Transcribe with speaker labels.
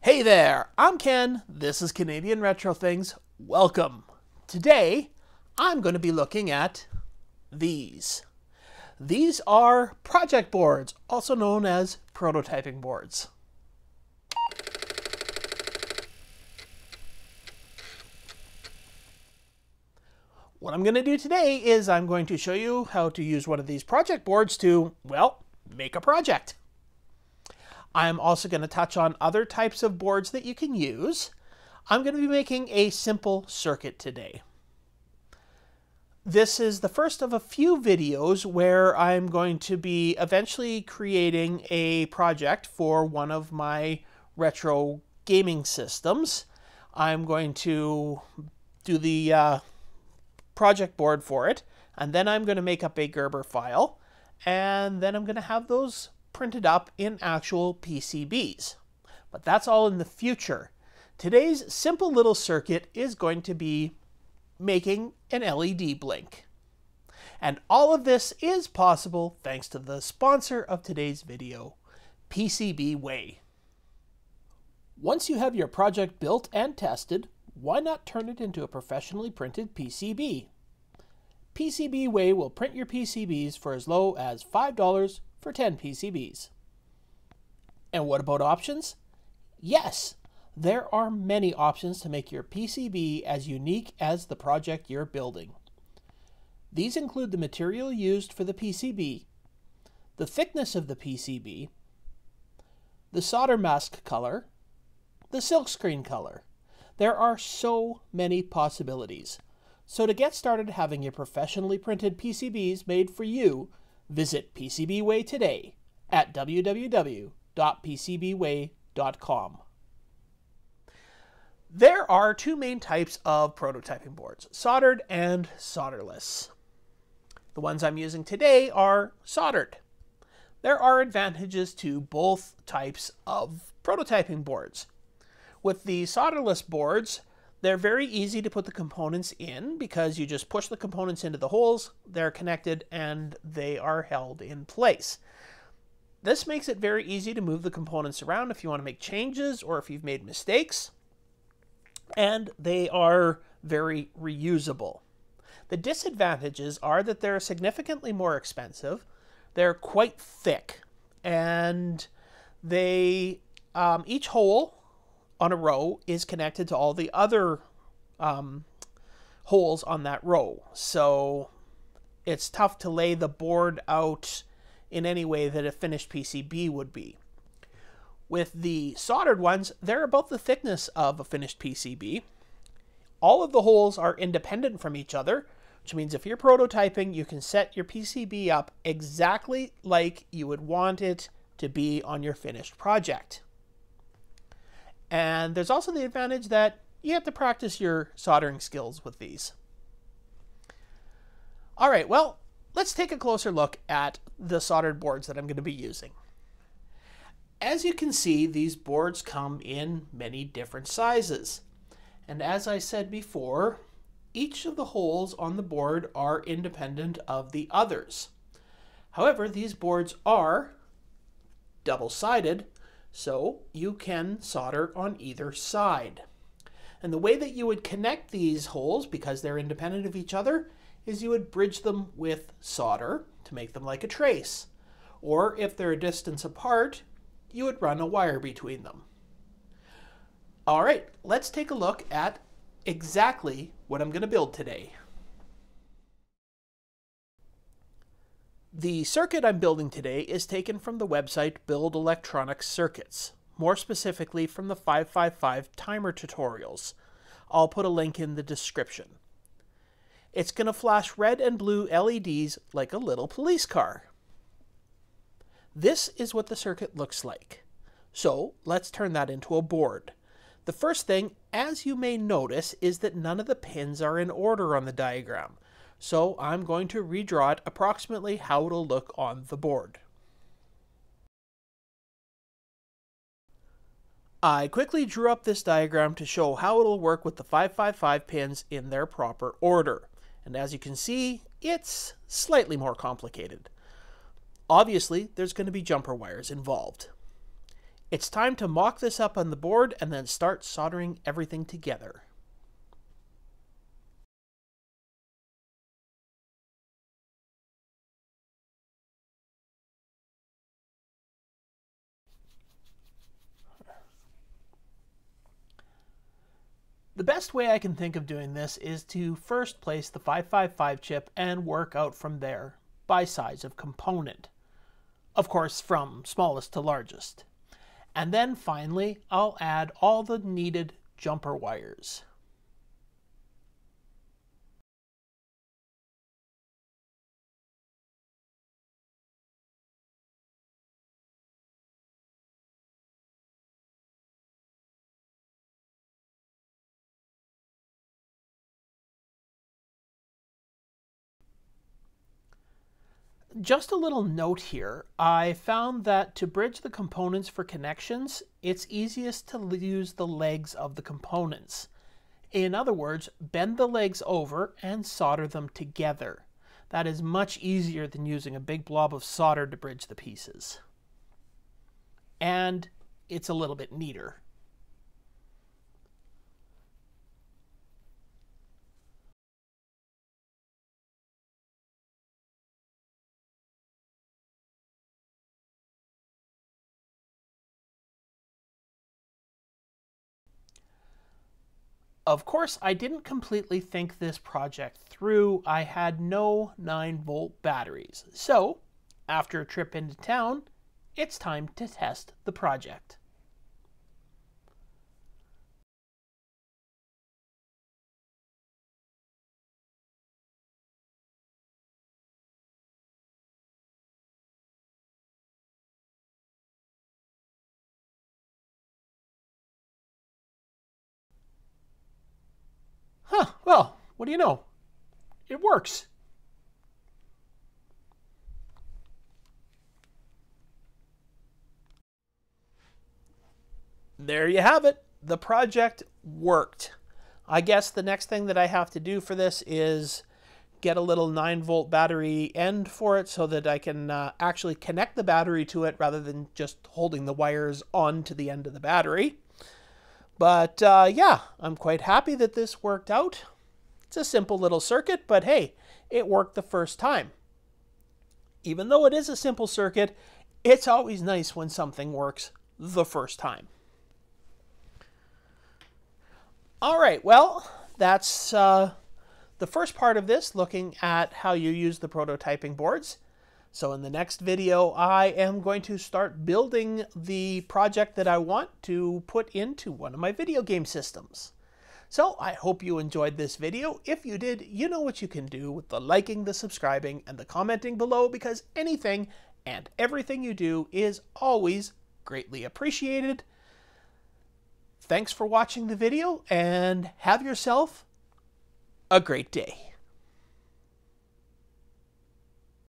Speaker 1: Hey there, I'm Ken. This is Canadian Retro Things. Welcome. Today, I'm going to be looking at these. These are project boards, also known as prototyping boards. What I'm going to do today is I'm going to show you how to use one of these project boards to, well, make a project. I'm also going to touch on other types of boards that you can use. I'm going to be making a simple circuit today. This is the first of a few videos where I'm going to be eventually creating a project for one of my retro gaming systems. I'm going to do the project board for it, and then I'm going to make up a Gerber file, and then I'm going to have those printed up in actual PCBs. But that's all in the future. Today's simple little circuit is going to be making an LED blink. And all of this is possible thanks to the sponsor of today's video, PCBWay. Once you have your project built and tested, why not turn it into a professionally printed PCB? PCBWay will print your PCBs for as low as $5 for 10 PCBs. And what about options? Yes, there are many options to make your PCB as unique as the project you're building. These include the material used for the PCB, the thickness of the PCB, the solder mask color, the silkscreen color. There are so many possibilities. So to get started having your professionally printed PCBs made for you, visit PCBWay today at www.pcbway.com. There are two main types of prototyping boards, soldered and solderless. The ones I'm using today are soldered. There are advantages to both types of prototyping boards. With the solderless boards, they're very easy to put the components in because you just push the components into the holes, they're connected, and they are held in place. This makes it very easy to move the components around if you want to make changes or if you've made mistakes. And they are very reusable. The disadvantages are that they're significantly more expensive, they're quite thick, and they each hole on a row is connected to all the other holes on that row. So it's tough to lay the board out in any way that a finished PCB would be. With the soldered ones, they're about the thickness of a finished PCB. All of the holes are independent from each other, which means if you're prototyping, you can set your PCB up exactly like you would want it to be on your finished project. And there's also the advantage that you have to practice your soldering skills with these. All right, well, let's take a closer look at the soldered boards that I'm going to be using. As you can see, these boards come in many different sizes. And as I said before, each of the holes on the board are independent of the others. However, these boards are double-sided, so you can solder on either side. And the way that you would connect these holes, because they're independent of each other, is you would bridge them with solder to make them like a trace. Or if they're a distance apart, you would run a wire between them. All right, let's take a look at exactly what I'm going to build today. The circuit I'm building today is taken from the website Build Electronic Circuits, more specifically from the 555 timer tutorials. I'll put a link in the description. It's going to flash red and blue LEDs like a little police car. This is what the circuit looks like. So let's turn that into a board. The first thing, as you may notice, is that none of the pins are in order on the diagram. So I'm going to redraw it approximately how it'll look on the board. I quickly drew up this diagram to show how it'll work with the 555 pins in their proper order. And as you can see, it's slightly more complicated. Obviously, there's going to be jumper wires involved. It's time to mock this up on the board and then start soldering everything together. The best way I can think of doing this is to first place the 555 chip and work out from there by size of component. Of course, from smallest to largest. And then finally, I'll add all the needed jumper wires. Just a little note here, I found that to bridge the components for connections, it's easiest to use the legs of the components. In other words, bend the legs over and solder them together. That is much easier than using a big blob of solder to bridge the pieces. And it's a little bit neater. Of course, I didn't completely think this project through. I had no 9-volt batteries. So, after a trip into town, it's time to test the project. Well, what do you know? It works. There you have it. The project worked. I guess the next thing that I have to do for this is get a little 9-volt battery end for it so that I can actually connect the battery to it rather than just holding the wires onto the end of the battery. But yeah, I'm quite happy that this worked out. It's a simple little circuit, but hey, it worked the first time. Even though it is a simple circuit, it's always nice when something works the first time. All right, well, that's the first part of this, looking at how you use the prototyping boards. So in the next video, I am going to start building the project that I want to put into one of my video game systems. So I hope you enjoyed this video. If you did, you know what you can do with the liking, the subscribing, and the commenting below, because anything and everything you do is always greatly appreciated. Thanks for watching the video, and have yourself a great day.